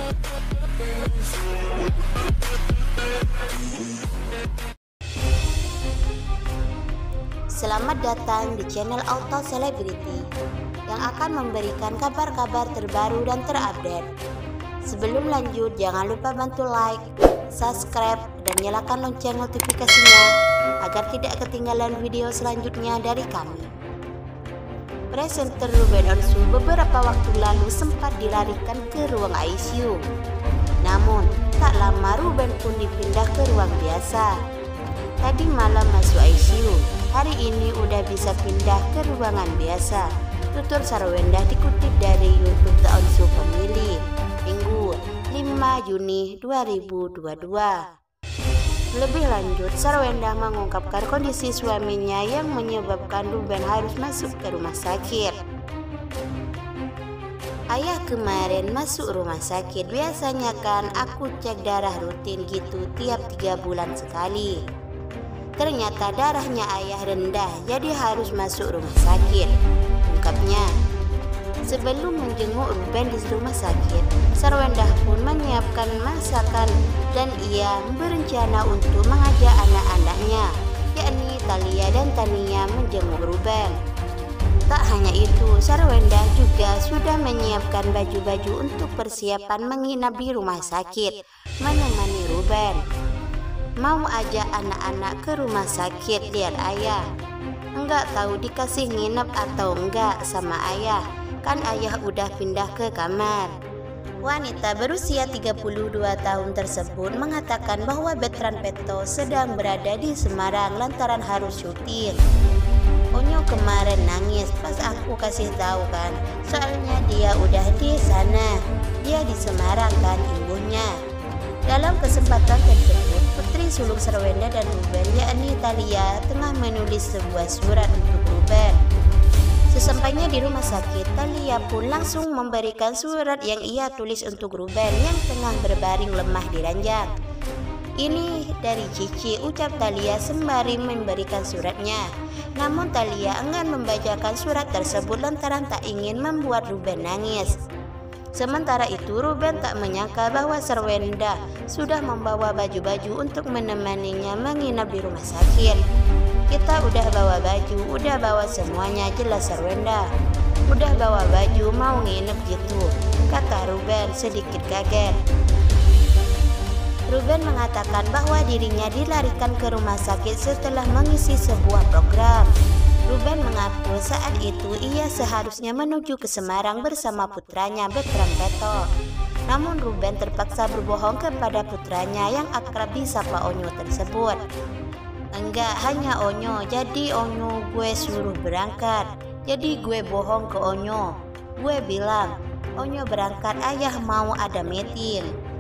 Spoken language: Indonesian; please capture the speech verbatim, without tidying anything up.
Selamat datang di channel Auto Celebrity yang akan memberikan kabar-kabar terbaru dan terupdate. Sebelum lanjut, jangan lupa bantu like, subscribe, dan nyalakan lonceng notifikasinya agar tidak ketinggalan video selanjutnya dari kami. Presenter Ruben Onsu beberapa waktu lalu sempat dilarikan ke ruang I C U. Namun, tak lama Ruben pun dipindah ke ruang biasa. Tadi malam masuk I C U, hari ini udah bisa pindah ke ruangan biasa. Tutur Sarwendah dikutip dari YouTube The Onsu Family, Minggu lima Juni dua ribu dua puluh dua. Lebih lanjut, Sarwendah mengungkapkan kondisi suaminya yang menyebabkan Ruben harus masuk ke rumah sakit. Ayah kemarin masuk rumah sakit, biasanya kan aku cek darah rutin gitu tiap tiga bulan sekali. Ternyata darahnya ayah rendah, jadi harus masuk rumah sakit, ungkapnya. Sebelum menjenguk Ruben di rumah sakit, Sarwendah pun menyiapkan masakan dan ia berencana untuk mengajak anak-anaknya, yakni Thalia dan Tania, menjenguk Ruben. Tak hanya itu, Sarwendah juga sudah menyiapkan baju-baju untuk persiapan menginap di rumah sakit, menemani Ruben. Mau ajak anak-anak ke rumah sakit lihat ayah. Enggak tahu dikasih nginep atau enggak sama ayah, kan ayah udah pindah ke kamar. Wanita berusia tiga puluh dua tahun tersebut mengatakan bahwa Betran Peto sedang berada di Semarang lantaran harus syuting. Onyo kemarin nangis pas aku kasih tahu kan, soalnya dia udah di sana, dia di Semarang kan ibunya. Dalam kesempatan tersebut, putri sulung Sarwendah dan Ruben, yakni Thalia, tengah menulis sebuah surat untuk Ruben. Sesampainya di rumah sakit, Thalia pun langsung memberikan surat yang ia tulis untuk Ruben yang tengah berbaring lemah di ranjang. Ini dari Cici, ucap Thalia sembari memberikan suratnya. Namun Thalia enggan membacakan surat tersebut lantaran tak ingin membuat Ruben nangis. Sementara itu, Ruben tak menyangka bahwa Sarwendah sudah membawa baju-baju untuk menemaninya menginap di rumah sakit. Kita udah bawa baju, udah bawa semuanya, jelas Sarwendah. Udah bawa baju, mau nginep gitu, kata Ruben sedikit kaget. Ruben mengatakan bahwa dirinya dilarikan ke rumah sakit setelah mengisi sebuah program. Ruben mengaku saat itu ia seharusnya menuju ke Semarang bersama putranya Betran Peto. Namun Ruben terpaksa berbohong kepada putranya yang akrab disapa Onyo tersebut. Enggak, hanya Onyo, jadi Onyo gue suruh berangkat. Jadi gue bohong ke Onyo. Gue bilang, Onyo berangkat, ayah mau ada meeting.